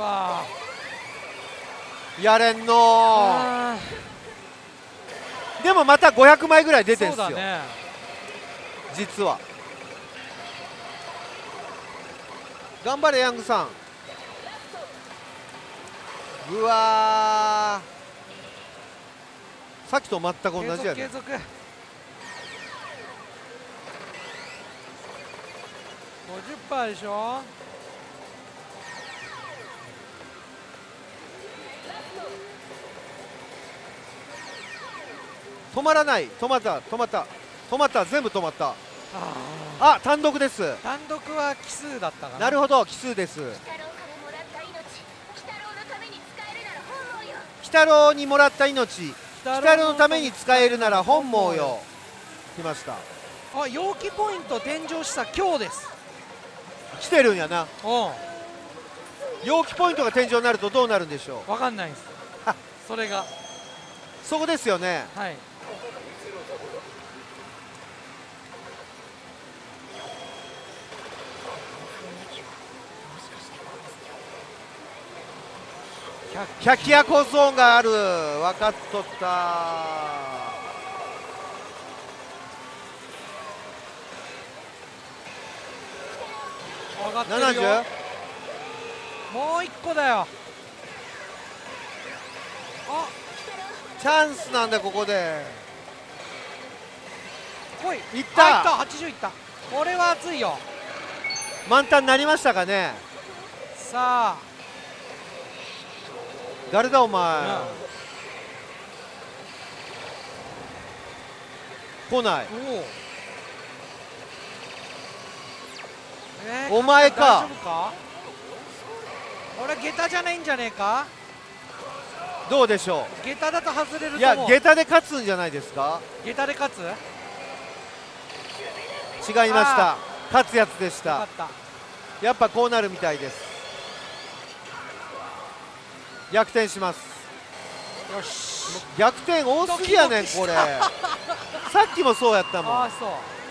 わやれんのあでもまた500枚ぐらい出てんすよ、 そうだね。 実は。頑張れヤングさん。うわさっきと全く同じやね。 継続継続。50%でしょ。 止まらない。止まった止まった止まった。全部止まった。 ああ、単独です。 ー単独は奇数だったかな。 なるほど、奇数です。 鬼鬼太郎にもらった命、鬼太郎のために使えるなら本望よ。来ました。 あ、陽気ポイント天井示唆今日です。 来てるんやな。 う陽気ポイントが天井になるとどうなるんでしょん、わかんないです。それがう。そこですよね。 はい。 百鬼夜行ゾーンがある。分かっとった。 上がってるよ。 70？ もう一個だよ。あ、 チャンスなんだここで。 来い。 いったあ、いった。80いった。これは熱いよ。 満タンになりましたかね。 さあ、 誰だお前、来ない。お前か。 大丈夫か。これ下駄じゃないんじゃねえか。 どうでしょ下駄だと外れると思う。 う。いや下駄で勝つんじゃないですか。 下駄で勝つ。よ違いました。勝つやつでしかった。 やっぱこうなるみたいです。逆転します。 よし。 逆転多すぎやねんこれ。さっきもそうやったもん。 ああ、そう。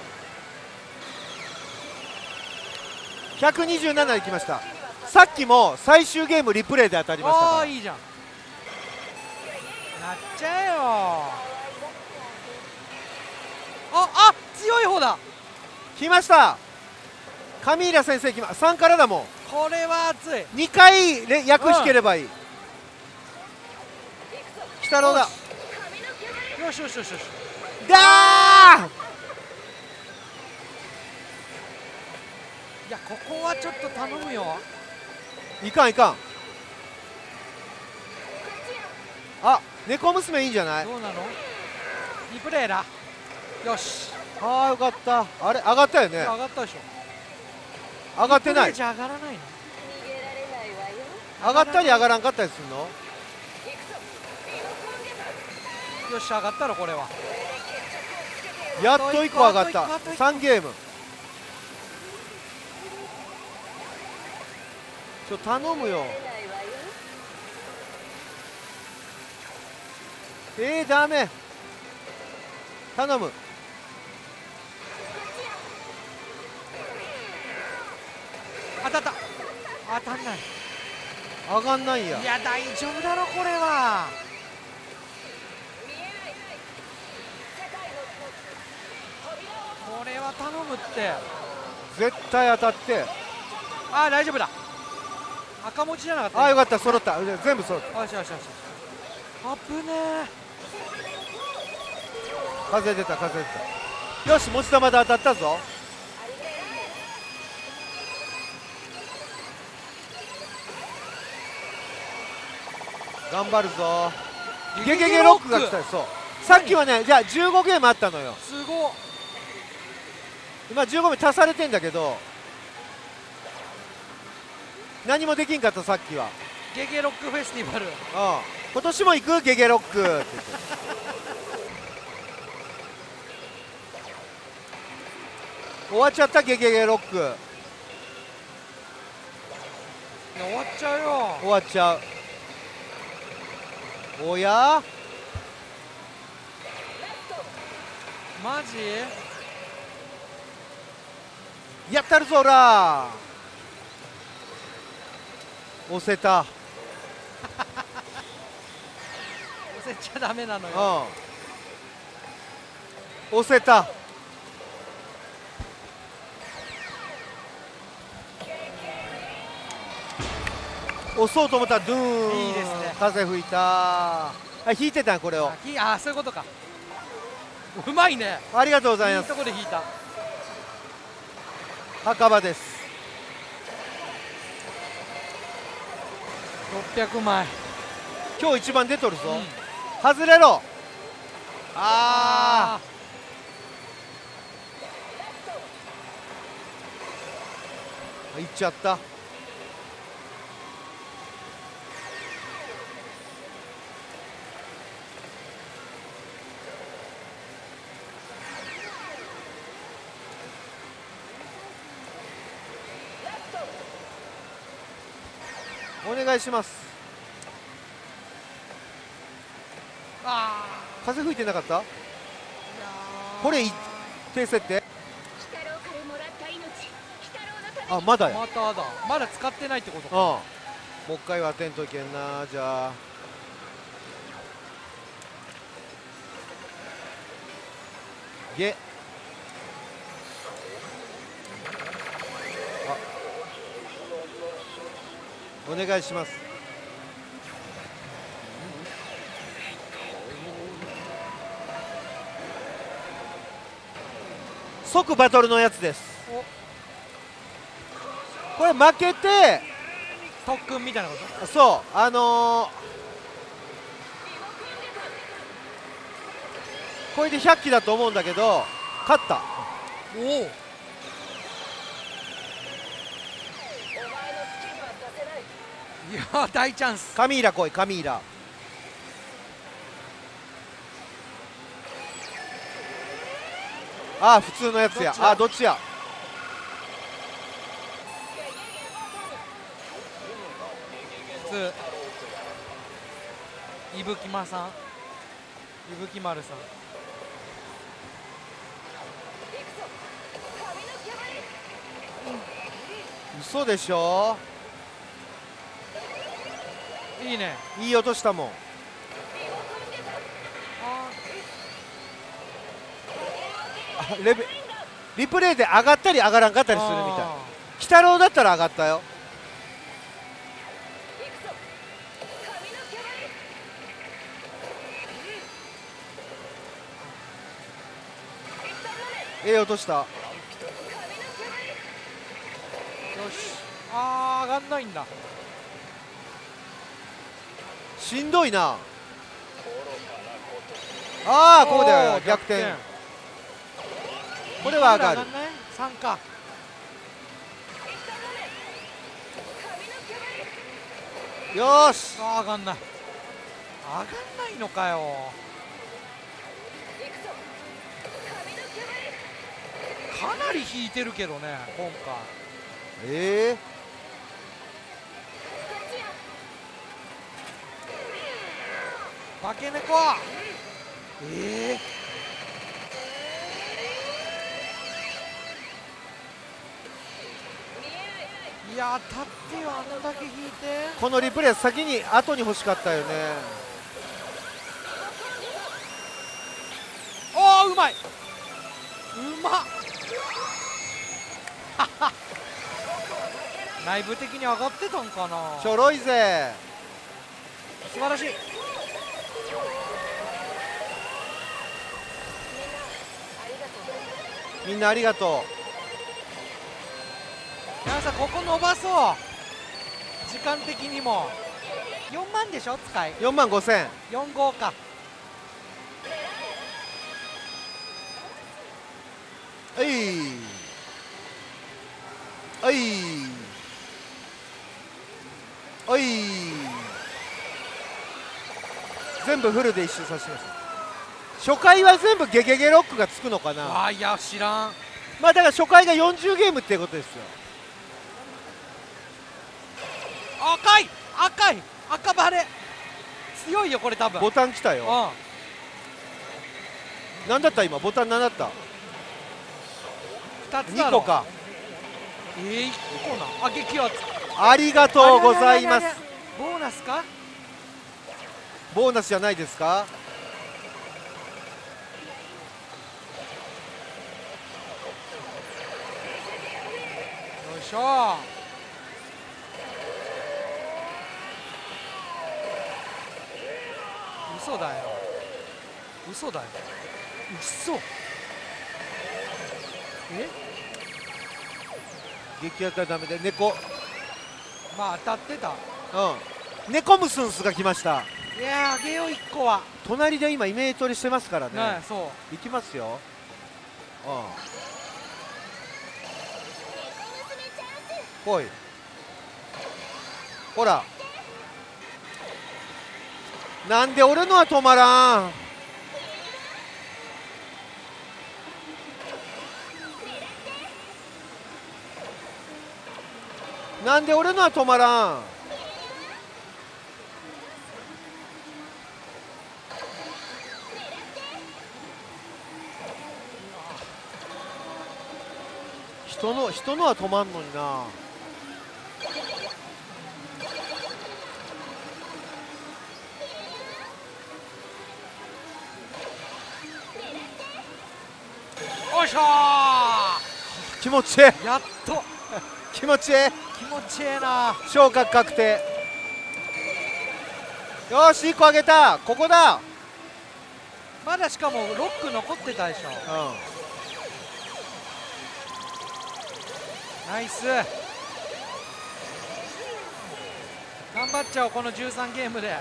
127いきました。さっきも最終ゲームリプレイで当たりましたから。 ああ、いいじゃん。なっちゃえよ。あ、強い方だ。 来ました。カミーラ先生来ま3からだもん。 これは熱い。 2回役引ければいい。鬼太郎だ。 よしよしよしよし。 だー。 いや、ここはちょっと頼むよ。 いかんいかん。あ、猫娘いいんじゃない。 どうなの。リプレイだ。よし。 ああよかった。あれ上がったよね。 上がったでしょ。 上がってない。 リプレイじゃ上がらないの。 上がったり上がらんかったりするの。 よし、上がったろこれは。 やっと1個上がったあと一個 3ゲーム。頼むよ。ダメ。頼む。 当たった。当たんない。 上がんないんや。 いや、大丈夫だろこれは。これは頼むって。 絶対当たって。 ああ、大丈夫だ。赤文字じゃなかった。 ああよかった。揃った。全部揃った。 よしよしよし。あぶねえ。 風出た風出た。よし持ち玉で当たったぞ。頑張るぞ。ゲゲゲロックが来たよ。そうさっきはね、じゃあ15ゲームあったのよ。 すごっ。 今15名足されてんだけど何もできんかった。さっきはゲゲロックフェスティバル。 今年も行くゲゲロックって言って終わっちゃった。ゲゲゲロック終わっちゃうよ。 終わっちゃう。おやマジ。 やったるぞら。 押せた。 押せちゃダメなのよ。 押せた。押そうと思ったらドゥーン。 いいですね。 風吹いた。あ、引いてたんこれを。 あ、そういうことか。うまいね。 ありがとうございます。 いいとこで引いた。 墓場です。 600枚。 今日一番出とるぞ。 うん、 外れろ。ああ。いっちゃった。お願いします。 あ風吹いてなかったー、いやーこれ低設定。 鬼太郎からもらった命、鬼太郎のために。 あ、まだや。 まただ。まだ使ってないってことか。 もう一回は当てんといけんな。じゃあゲ。お願いします。即バトルのやつです。これ負けて特訓みたいなこそうこれで100機だと思うんだけど勝った。 と。おお。 お前の好きにはさせない。 いやー、大チャンス。 カミーラ来い。カミーラ。ああ、普通のやつや。ああ、どっちや。 普通。伊吹間さん。伊吹丸さん。 嘘でしょ。 いいね。 いい音したもん。 あリプレイで上がったり上がらんかったりするみたい。 あ鬼太郎だったら上がったよ。落とした。 ー、よし。あー、上がんないんだ。 しんどいな。ああ、ここだよ。 おー、 逆転。これは上がる。 3か。 よーし。 あー、上がんない。上がんないのかよ。かなり引いてるけどね、今回。化け猫。いやー、立ってよ、あんだけ引いて。 このリプレイ先に後に欲しかったよね。 おー、うまい。うまっ。内部的に上がってたんかな。 ちょろいぜ。 素晴らしい。 みんなありがと皆さん、ここ伸ばそう。時間的にも4万でしょ、使い。 う。4万5000。 4号か。 はいはいはい。全部フルで一周させてます。初回は全部ゲゲゲロックがつくのかな。 いや、知らん。 まあだから初回が40ゲームってことですよ。 赤い赤い赤バレ強いよ、これ多分。 ボタン来たよ。何だった今。ボタン何だった。 2つだろ。 2個か。 1個な。あ、激アツ。 ありがとうございます。 ボーナスか。 ボーナスじゃないですか。 よいしょ。嘘だよ。嘘だよ。嘘。え？ 激当たりダメで猫。 まあ当たってた。 うん。猫ムスンスが来ました。 いやー、あげよう1個は。 隣で今イメージ取りしてますからね。 ね、そう。 行きますよ。来い。ほら。なんで俺のは止まらん。なんで俺のは止まらん。人のは止まんのにな。 よいしょー。 気持ちいい。 やっと。 気持ちいい。 気持ちええな。 昇格確定。よし1個あげた。ここだ。 まだしかもロック残ってたでしょ。ナイス。頑張っちゃおうこの13ゲームで。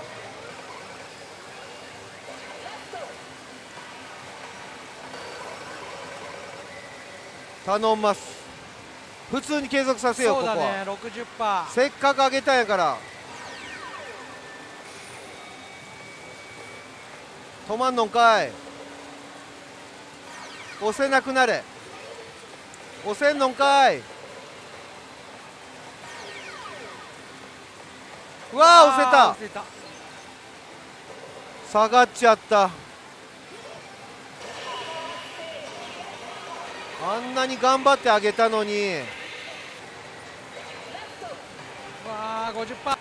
頼んます。普通に継続させよう。 そうだね。 ここは 60%。せっかくあげたんやから止まんのんかい。押せなくなれ。押せんのんかい。うわー押せた。下がっちゃった。あんなに頑張ってあげたのに。 わあ 50%。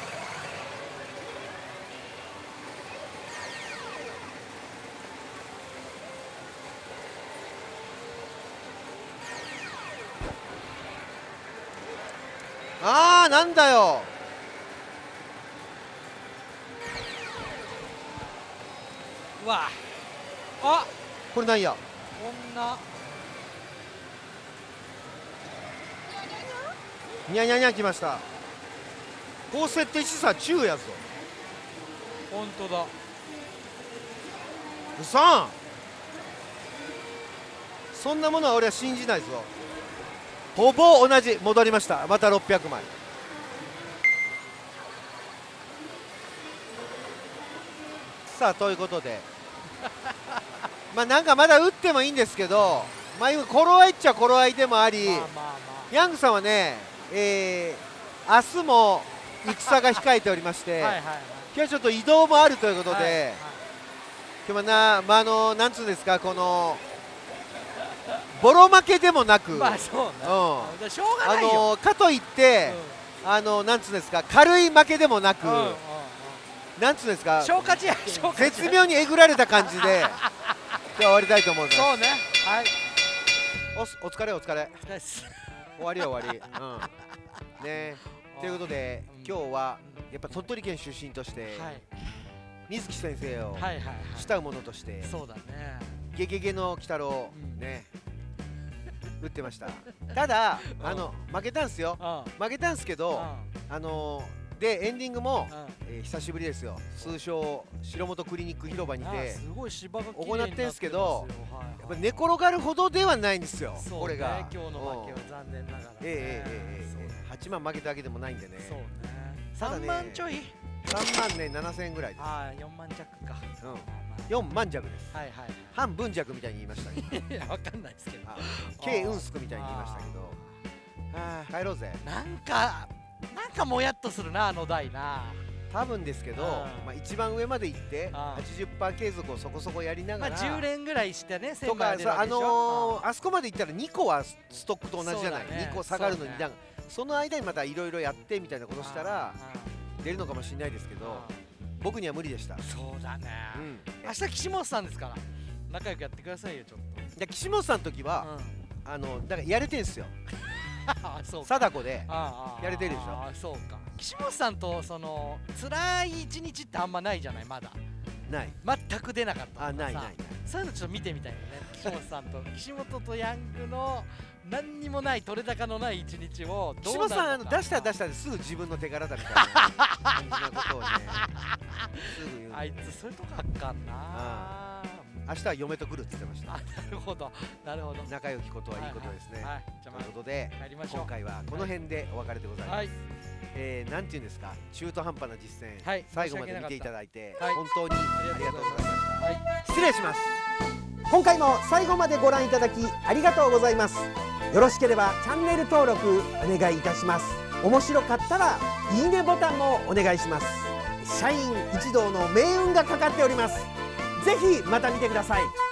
あーなんだよ。 うわあこれなんや。 こんなにゃにゃにゃ来ました。高設定資産10やぞ。 本当だ。 うさんそんなものは俺は信じないぞ。ほぼ同じ。戻りました。また600枚。さあということでまあなんかまだ打ってもいいんですけど、まあ今頃合いっちゃ頃合いでもあり、ヤングさんはね、明日も戦が控えておりまして今日はちょっと移動もあるということで、今日はなんつうんですか、このボロ負けでもなく、 まあそうね、しょうがないよ。 かといって、なんつうんですか、軽い負けでもなく、なんつうんですか、 消化試合、 絶妙にえぐられた感じで今日は終わりたいと思います。 そうね、はい、 お疲れお疲れ。 です。 終わり終わり。ね。ということで今日はやっぱ鳥取県出身として水木先生を慕う者として、 そうだね、 ゲゲゲの鬼太郎ね打ってました。ただ負けたんすよ。負けたんすけど、でエンディングも久しぶりですよ。通称白本クリニック広場にて行ってんすけど、やっぱ寝転がるほどではないんですよ。これが今日の負けは残念ながら 8万負けたわけでもないんでね。 そうね、3万ちょい、 3万ね7000円ぐらいです。 4万弱か。 4万弱です。 はいはい、 半分弱みたいに言いましたけど、 いやわかんないですけど、 計運すくみたいに言いましたけど、帰ろうぜ。 なんかもやっとするな、あの台な。 多分ですけど、まあ一番上まで行って80%継続をそこそこやりながら、 まあ10連ぐらいしてね、 とかあそこまで行ったら2個はストックと同じじゃない、2個下がるのに、その間にまたいろいろやってみたいなことしたら出るのかもしれないですけど、僕には無理でした。 そうだね。明日岸本さんですから、仲良くやってくださいよ、ちょっと。 で岸本さんの時はだからやれてんすよ。貞子でやれてるでしょ。 そうか。岸本さんとその辛い一日ってあんまないじゃない、まだ。 ない。 全く出なかった。 ない。 そういうのちょっと見てみたいよね。岸本さんと岸本とヤングの何にもない取れ高のない一日を岸本さん出したですぐ自分の手柄だみたいな感じなことをねすぐ言う。 あいつそういうとこあっかんな。 明日は嫁と来るって言ってました。 なるほどなるほど。 仲良きことはいいことですね。ということで今回はこの辺でお別れでございます。なんていうんですか、中途半端な実践最後まで見ていただいて本当にありがとうございました。失礼します。 今回も最後までご覧いただきありがとうございます。よろしければチャンネル登録お願いいたします。面白かったらいいねボタンもお願いします。社員一同の命運がかかっております。ぜひまた見てください。